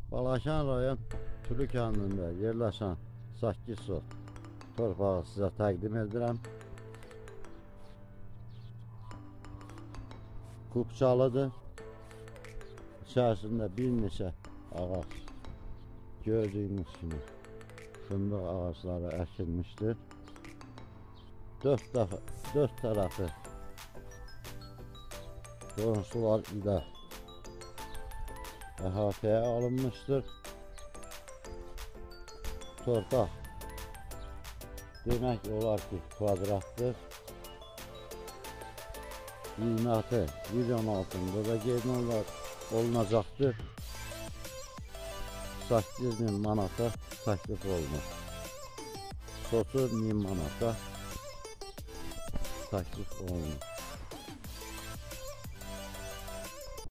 Balakən rayon Tülü kəndində yerləşən 8 sot torpağı sizə təqdim edirəm. Kubçalıdır. İçərisində bir neçə ağac gördüyünüz kimi fındıq ağacları əkilmişdir. 4 tərəfi qonşular ilə əhatəyə alınmışdır. Torpaq demək olar ki kvadratdır. Qiymətı videonun altında da qeyd olunacaqdır. 8000 manata təklif olunur. Sotu 1000 manata təklif olunur.